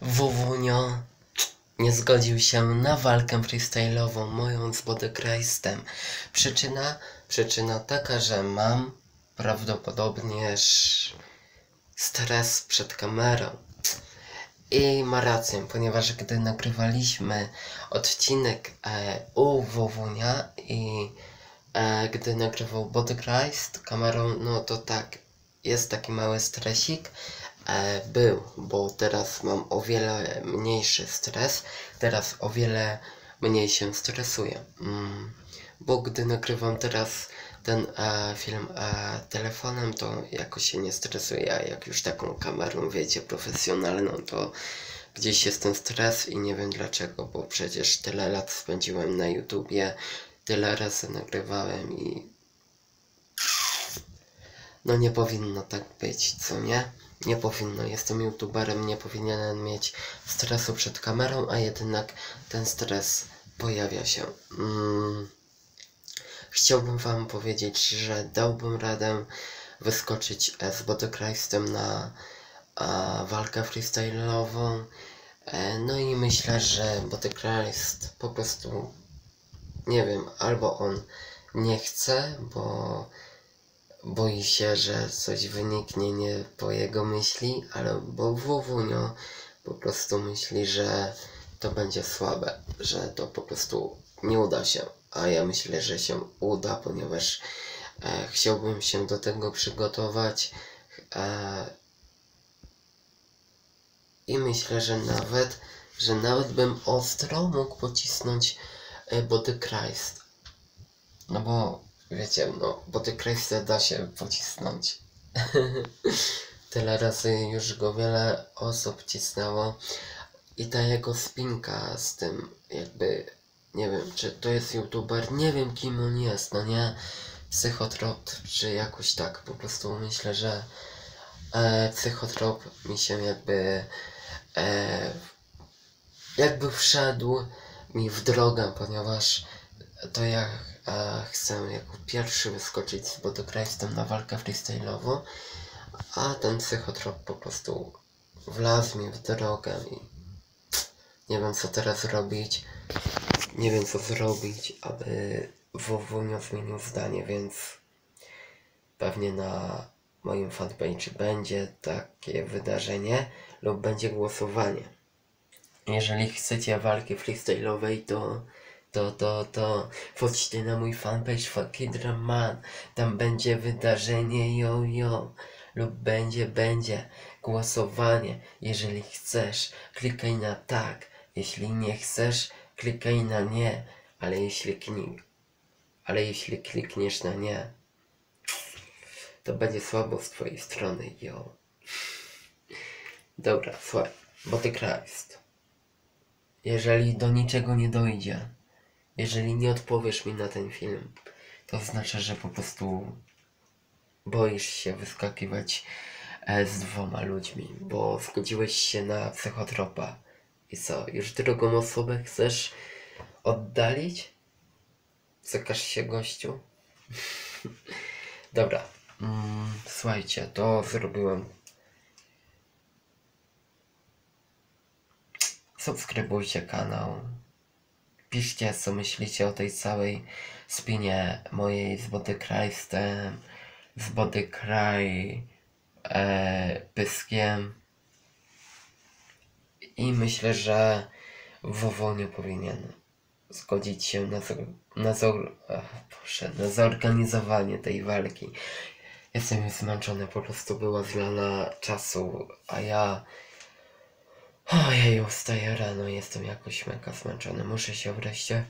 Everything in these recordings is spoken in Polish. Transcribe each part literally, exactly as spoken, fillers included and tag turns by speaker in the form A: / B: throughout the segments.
A: Wowunio nie zgodził się na walkę freestyle'ową moją z Bodychrystem. Przyczyna? Przyczyna taka, że mam prawdopodobnie stres przed kamerą. I ma rację, ponieważ gdy nagrywaliśmy odcinek e, u Wowunia i e, gdy nagrywał Bodychrist kamerą, no to tak, jest taki mały stresik. E, był, bo teraz mam o wiele mniejszy stres, teraz o wiele mniej się stresuję. Mm, bo gdy nagrywam teraz ten e, film e, telefonem, to jakoś się nie stresuję, a jak już taką kamerą, wiecie, profesjonalną, to gdzieś jest ten stres i nie wiem dlaczego, bo przecież tyle lat spędziłem na YouTubie, tyle razy nagrywałem i no nie powinno tak być, co nie? Nie powinno, jestem youtuberem, nie powinienem mieć stresu przed kamerą, a jednak ten stres pojawia się. Mm. Chciałbym wam powiedzieć, że dałbym radę wyskoczyć z Bodychrystem na a, walkę freestyle'ową. E, no i myślę, że Bodychrist po prostu, nie wiem, albo on nie chce, bo boi się, że coś wyniknie nie po jego myśli, albo Wowunio po prostu myśli, że to będzie słabe, że to po prostu nie uda się. A ja myślę, że się uda, ponieważ e, chciałbym się do tego przygotować e, i myślę, że nawet, że nawet bym ostro mógł pocisnąć e, Bodychrist. No bo wiecie, no Bodychrista da się pocisnąć. Tyle razy już go wiele osób cisnęło i ta jego spinka z tym jakby, nie wiem, czy to jest youtuber, nie wiem kim on jest, no nie, Psychotrop, czy jakoś tak, po prostu myślę, że e, Psychotrop mi się jakby e, jakby wszedł mi w drogę, ponieważ to ja e, chcę jako pierwszy wyskoczyć z Bodychrystem na walkę freestyle'ową, a ten Psychotrop po prostu wlazł mi w drogę i nie wiem co teraz robić. Nie wiem co zrobić, aby Wowunio zmienił zdanie, więc pewnie na moim fanpage będzie takie wydarzenie lub będzie głosowanie. Jeżeli chcecie walki freestyle'owej, to to, to, to wchodźcie na mój fanpage Fakidra-man, tam będzie wydarzenie yo yo lub będzie, będzie głosowanie. Jeżeli chcesz, klikaj na tak, jeśli nie chcesz, klikaj na nie, ale jeśli klik, ale jeśli klikniesz na nie, to będzie słabo z twojej strony, yo. Dobra, słuchaj, Bodychrist. Jeżeli do niczego nie dojdzie, jeżeli nie odpowiesz mi na ten film, to znaczy, że po prostu boisz się wyskakiwać z dwoma ludźmi, bo zgodziłeś się na Psychotropa. I co, już drugą osobę chcesz oddalić? Cykasz się, gościu? Dobra, mm, słuchajcie, to zrobiłem. Subskrybujcie kanał. Piszcie, co myślicie o tej całej spinie mojej z Bodychrystem, z Bodycry e, pyskiem. I myślę, że Wowunio powinien zgodzić się na, na, Boże, na zorganizowanie tej walki. Jestem już zmęczony, po prostu była zmiana czasu, a ja Ojej, wstaję rano, jestem jakoś mega zmęczony. Muszę się wreszcie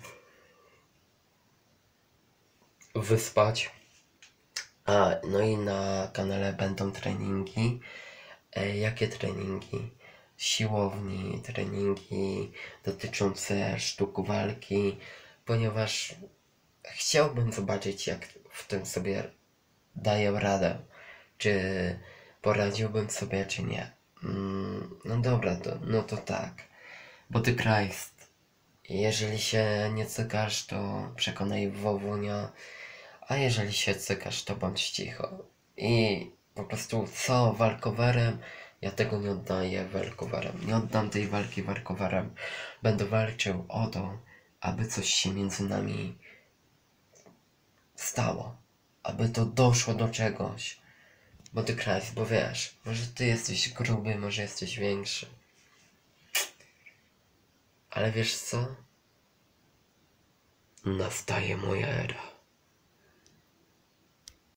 A: wyspać. A, no i na kanale będą treningi. E, jakie treningi? Siłowni, treningi dotyczące sztuk walki, ponieważ chciałbym zobaczyć, jak w tym sobie daję radę. Czy poradziłbym sobie, czy nie. No dobra, to, no to tak. Bodychrist, jeżeli się nie cykasz, to przekonaj Wowunia, a jeżeli się cykasz, to bądź cicho. I po prostu co walkowerem Ja tego nie oddaję walkowerem. Nie oddam tej walki walkowerem. Będę walczył o to, aby coś się między nami stało. Aby to doszło do czegoś. Bo ty Christ, bo wiesz, może ty jesteś gruby, może jesteś większy. Ale wiesz co? Nastaje moja era.